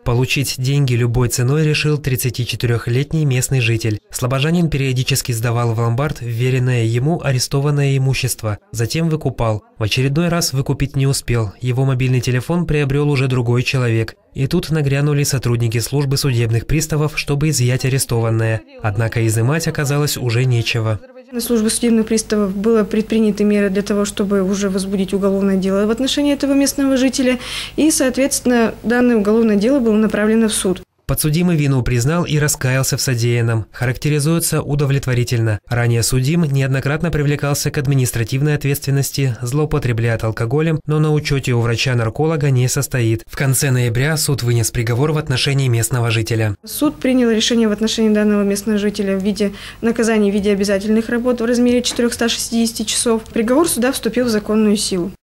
Получить деньги любой ценой решил 34-летний местный житель. Слобожанин периодически сдавал в ломбард вверенное ему арестованное имущество, затем выкупал. В очередной раз выкупить не успел, его мобильный телефон приобрел уже другой человек. И тут нагрянули сотрудники службы судебных приставов, чтобы изъять арестованное. Однако изымать оказалось уже нечего. На службе судебных приставов было предприняты меры для того, чтобы уже возбудить уголовное дело в отношении этого местного жителя. И, соответственно, данное уголовное дело было направлено в суд. Подсудимый вину признал и раскаялся в содеянном. Характеризуется удовлетворительно. Ранее судим неоднократно привлекался к административной ответственности, злоупотребляет алкоголем, но на учете у врача-нарколога не состоит. В конце ноября суд вынес приговор в отношении местного жителя. Суд принял решение в отношении данного местного жителя в виде наказания в виде обязательных работ в размере 460 часов. Приговор суда вступил в законную силу.